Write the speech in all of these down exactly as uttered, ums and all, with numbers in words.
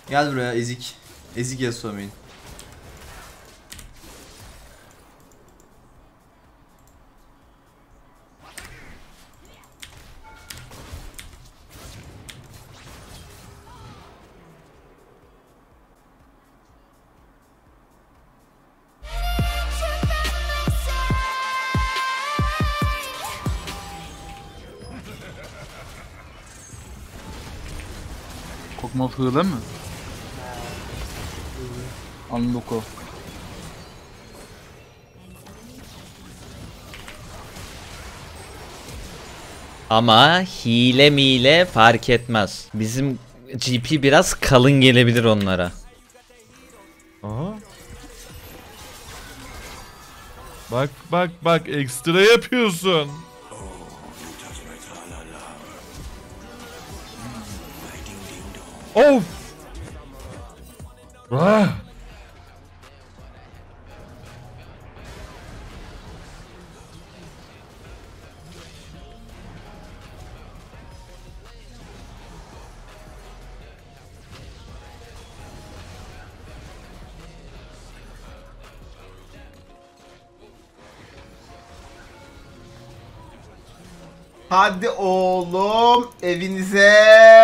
Gel buraya ezik. Ezik Yasuo main. Kokmal hığla mı? Anloko. Ama hile mile fark etmez. Bizim G P biraz kalın gelebilir onlara. Aha. Bak bak bak ekstra yapıyorsun. Of. Ah. Hadi oğlum evinize.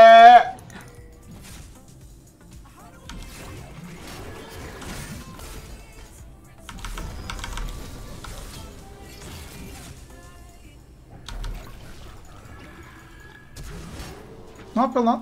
Ne yapıyor lan?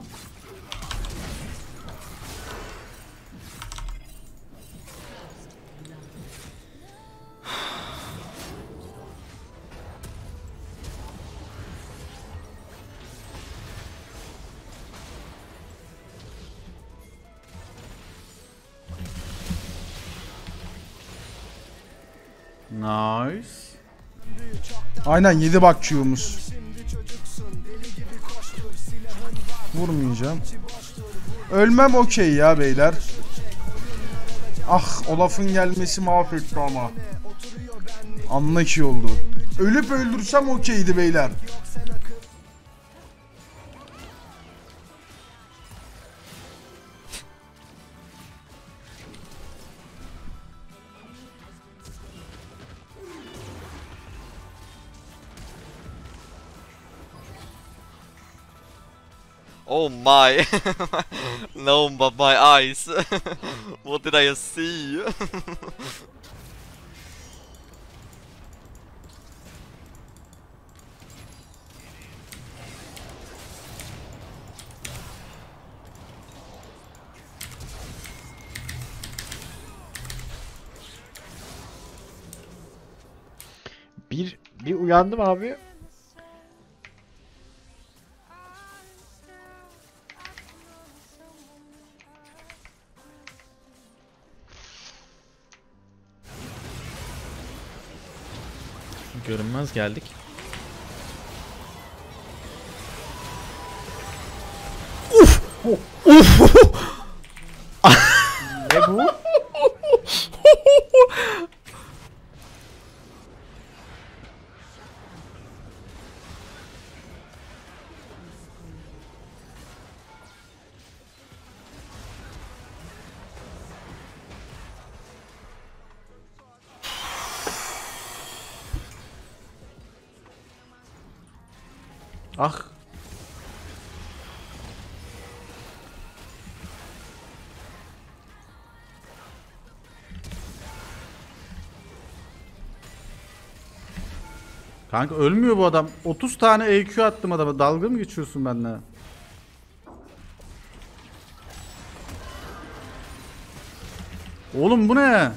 Nice. Aynen yedi bak Q'umuz. Vurmayacağım. Ölmem okey ya beyler. Ah Olaf'ın gelmesi mahvetti ama. Anla ki oldu. Ölüp öldürsem okeydi beyler. Oh my. No, but my eyes. What did I see? Bir bir uyandım abi. Görünmez geldik. Uf! Uf! Ne bu? Ah. Kanka ölmüyor bu adam. otuz tane E Q attım adama. Dalga mı geçiyorsun benimle? Oğlum bu ne?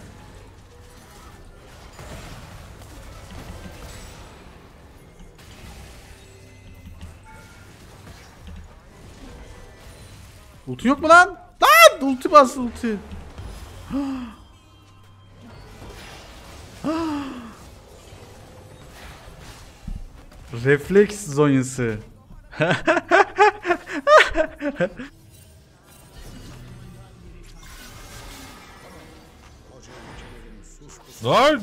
Ulti yok mu lan? Lan! Ulti bas ulti. Refleks zonyası. Lan!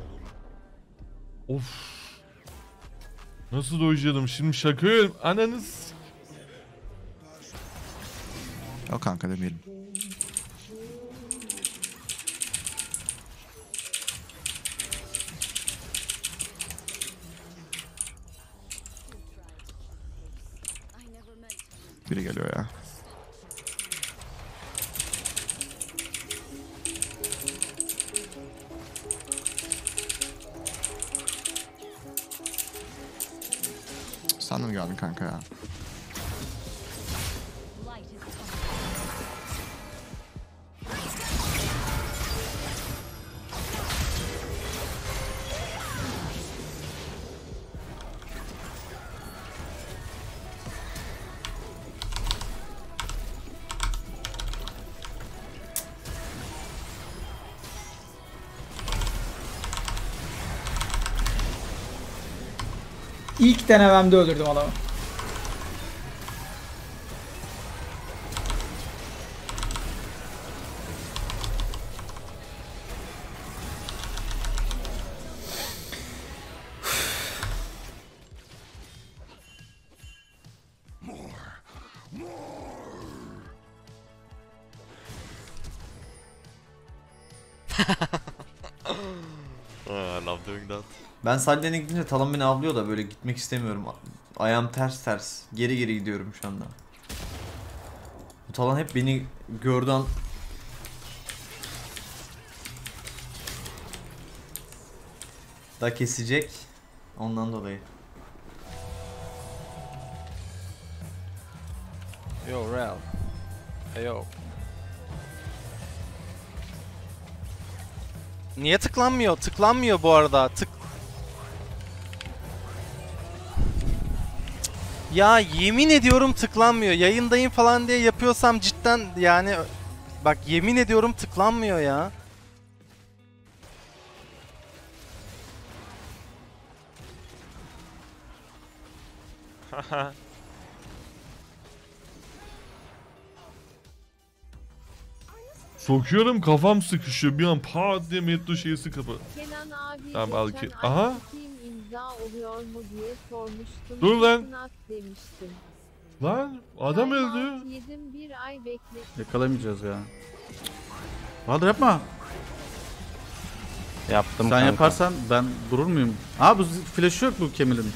Of. Nasıl dojladım şimdi şaka yiyorum. Ananız. O kanka demeyelim. geldin kanka ya. İlk denememde öldürdüm adamı. I love doing that. Ben Salih'e gidince Talon beni avlıyor da böyle gitmek istemiyorum. Ayağım ters ters. Geri geri gidiyorum şu anda. Bu Talon hep beni gördü an... Da kesecek. Ondan dolayı. Yo real. Hey yo. Niye tıklanmıyor? Tıklanmıyor bu arada. Tık. Ya yemin ediyorum tıklanmıyor. Yayındayım falan diye yapıyorsam cidden yani bak yemin ediyorum tıklanmıyor ya. Sokuyorum kafam sıkışıyor bir an pat diye metro şeysi kapı. Kenan abi Tamam, al geçen ki- ay Aha. Steam imza oluyor mu diye sormuştum. Dur lan. Kesin at demiştim. Lan adam öldü. Timeout yedim, bir ay bekle. Yakalamayacağız ya. Bahadır yapma. Yaptım Sen kanka. yaparsan ben durur muyum? Aa bu flash'ı yok bu Kemal'in.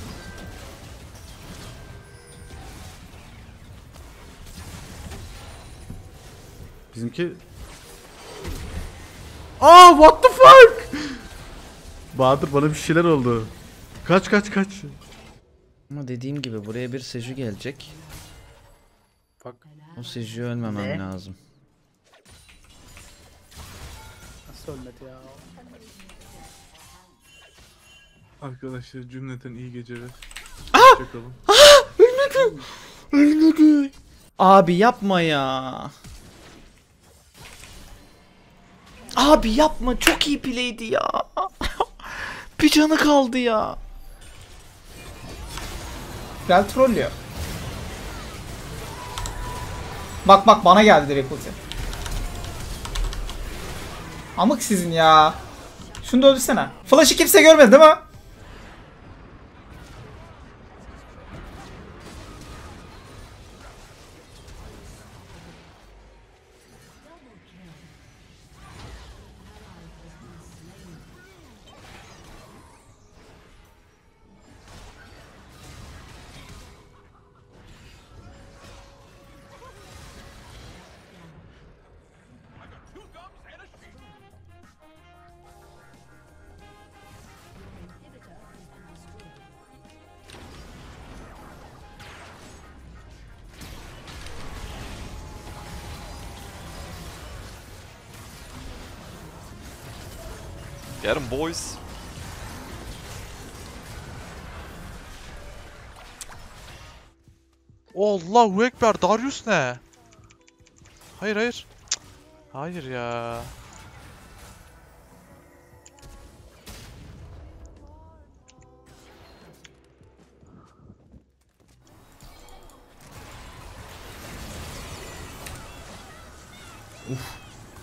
Bizimki... Aa what the fuck? Bahadır bana bir şeyler oldu. Kaç kaç kaç. Ama dediğim gibi buraya bir Seju gelecek. Bak. O Seju'yu ölmemem Ne? lazım. Nasıl ölmedi ya? Arkadaşlar cümleten iyi geceler. Hoşçakalın. Ölmedi. Ölmedi. Abi yapma ya. Abi yapma, çok iyi play'di ya. Bir canı kaldı ya. Gel trollüyor. Bak bak bana geldi direkt ulti. Amık sizin ya. Şunu da öldürsene. Flash'ı kimse görmedi değil mi? Get him boys. Allahu Ekber, Darius ne? Hayır hayır. Cık. Hayır ya. Uf.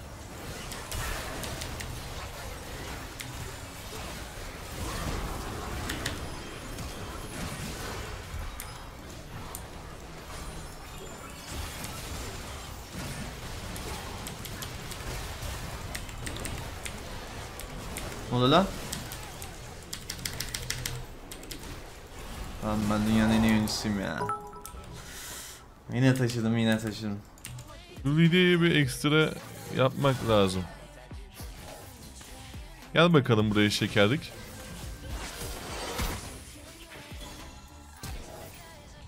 Ne oldu lan? Lan ben dünyanın en iyi oyuncusuyum ya. Yine taşıdım, yine taşıdım. Bu videoyu bir ekstra yapmak lazım. Gel bakalım buraya şekerlik.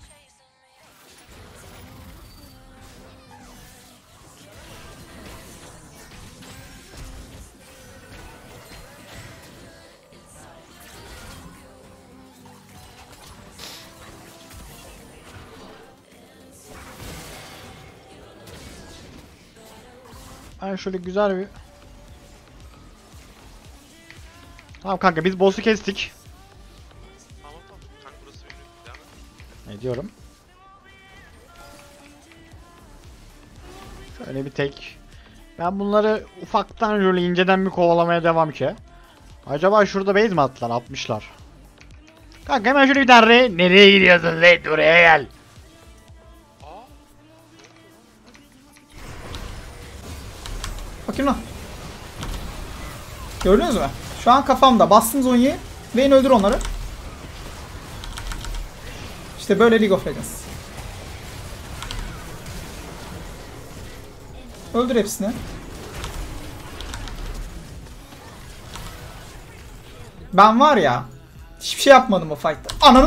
Ben şöyle güzel bir... Tamam kanka biz boss'u kestik. Tamam tamam. Kanka burası benim. Devam et. Ne diyorum? Şöyle bir tek. Ben bunları ufaktan şöyle inceden bir kovalamaya devam ki. Acaba şurada base mi attılar? Atmışlar. Kanka hemen şöyle bir tane re... Nereye gidiyorsun lan? Buraya gel. Bakayım lan. Gördünüz mü? Şu an kafamda. Bastım Zonya'yı. Vayne öldür onları. İşte böyle League of Legends. Öldür hepsini. Ben var ya, hiçbir şey yapmadım o fight'ta. Ananın.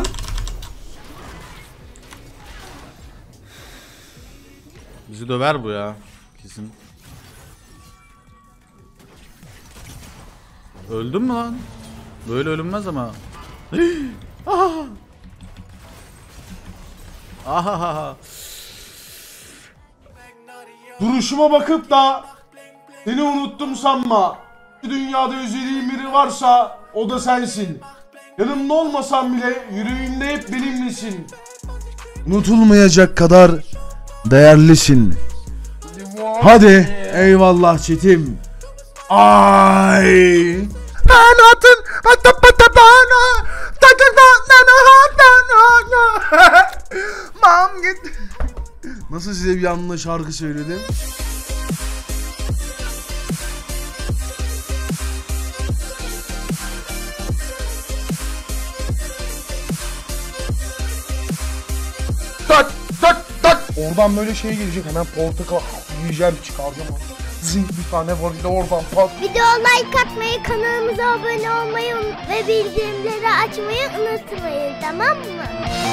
Bizi döver bu ya. Kesin. Öldün mü lan? Böyle ölünmez ama. Aha. Aha. Duruşuma bakıp da seni unuttum sanma. Bu dünyada özlediğim biri varsa o da sensin. Yanımda olmasan bile yüreğimde hep benimlesin. Unutulmayacak kadar değerlisin. Hadi eyvallah çetim. Ay. Ben atın atın patı bana. Takın bana. Mam git. Nasıl size bir yanlış şarkı söyledim? Tak tak tak. Oradan böyle şey gelecek, hemen portakal yiyeceğim, çıkaracağım. Zing bir tane var ile oradan pat. Video like atmayı, kanalımıza abone olmayı ve bildirimleri açmayı unutmayın, tamam mı?